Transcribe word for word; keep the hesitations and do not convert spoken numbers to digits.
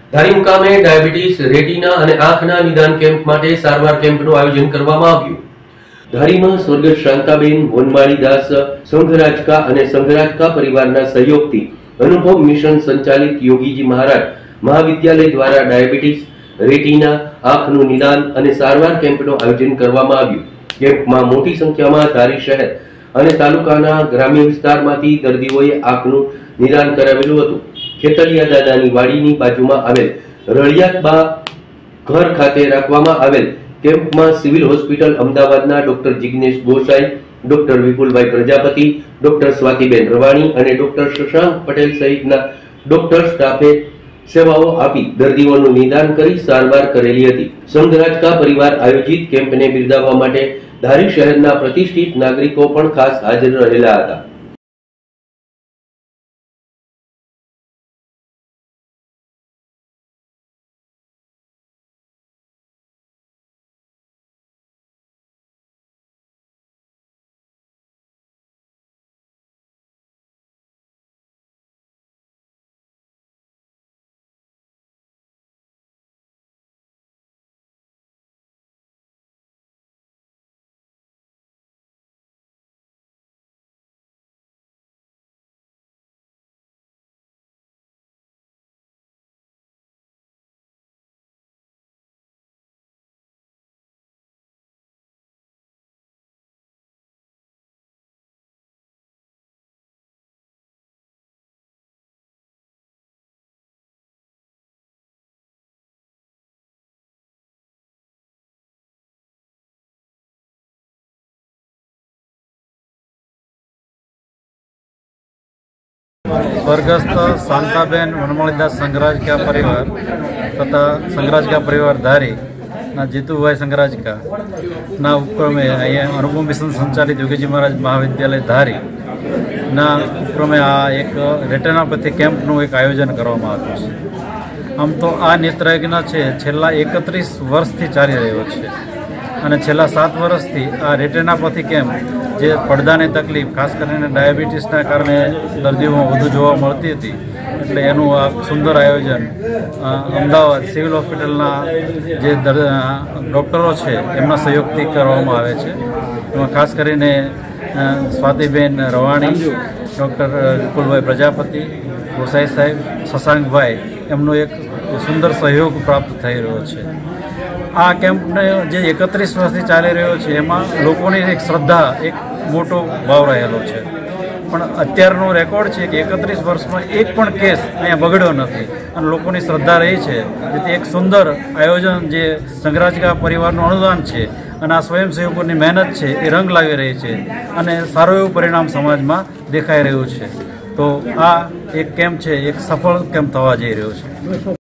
ધારી મુકામે diabetes, retina અને આંખના નિદાન કેમ્પ માટે સારવાર કેમ્પનું આયોજન કરવામાં આવ્યું। ધારીમાં સ્વર્ગસ્થ શાંતાબેન વનમાળીદાસ સંઘરાજકા અને સંઘરાજકા પરિવારના સહયોગથી અનુભવ મિશન સંચાલિત યોગીજી મહારાજ મહાવિદ્યાલય દ્વારા ડાયાબિટીસ, રેટિના, આંખનું નિદાન અને સારવાર કેમ્પનું આયોજન કરવામાં આવ્યું। કેમ્પમાં મોટી સંખ્યામાં ધારી શહેર અને તાલુકાના ગ્રામ્ય વિસ્તારમાંથી દર્દીઓએ આંખનું નિદાન કરાવેલું હતું। ખેતલિયા દાદાની વાડીની બાજુમાં આવેલ રળિયાતબા ઘર ખાતે રાખવામાં આવેલ કેમ્પમાં સિવિલ હોસ્પિટલ અમદાવાદના doctor Jignesh Gosai, doctor Vipulbhai Prajapati, doctor Swatiben Ravani અને ડોક્ટર શશાંક પટેલ સહિતના ડોક્ટર સ્ટાફે સેવાઓ આપી દર્દીઓનું નિદાન કરી સારવાર કરેલી હતી। સંઘરાજકા પરિવાર આયોજિત કેમ્પને બિરદાવવા માટે ધારી શહેરના પ્રતિષ્ઠિત નાગરિકો પણ ખાસ હાજર રહેલા હતા। स्वर्गस्थ शांताबेन वनमाळीदास संघराजका परिवार तथा संघराजका परिवार धारी ना जीतुभाई संघराजका ना उपक्रमे अँ अनुभव मिशन संचालित योगीजी महाराज महाविद्यालय धारी ना उपक्रमे आ एक रेटिनापैथी केम्पનું एक आयोजन કરવામાં આવ્યું છે। આમ તો આ નેત્રયજ્ઞ છે છેલ્લા એકત્રીસ વર્ષથી ચાલી રહ્યો છે અને છેલ્લા સાત વર્ષથી આ રેટિનાપેથી કેમ્પ જે પડદાની તકલીફ ખાસ કરીને ડાયાબિટીસના કારણે દર્દીઓમાં વધુ જોવા મળતી હતી એટલે એનું આ સુંદર આયોજન અમદાવાદ સિવિલ હોસ્પિટલના જે ડૉક્ટરો છે એમના સહયોગથી કરવામાં આવે છે। એમાં ખાસ કરીને સ્વાતિબેન રવાણી, ડૉક્ટર વિપુલભાઈ પ્રજાપતિ, ગોસાઈ સાહેબ, શશાંકભાઈ એમનો એક સુંદર સહયોગ પ્રાપ્ત થઈ રહ્યો છે। આ કેમ્પને જે એકત્રીસ વર્ષથી ચાલી રહ્યો છે એમાં લોકોની એક શ્રદ્ધા, એક મોટો ભાવ રહેલો છે, પણ અત્યારનો રેકોર્ડ છે કે એકત્રીસ વર્ષમાં એક પણ કેસ અહીંયા બગડ્યો નથી અને લોકોની શ્રદ્ધા રહી છે। જેથી એક સુંદર આયોજન જે સંઘરાજકા પરિવારનું અનુદાન છે અને આ સ્વયંસેવકોની મહેનત છે એ રંગ લાવી રહી છે અને સારું એવું પરિણામ સમાજમાં દેખાઈ રહ્યું છે। તો આ એક કેમ્પ છે એક સફળ કેમ્પ થવા જઈ રહ્યો છે।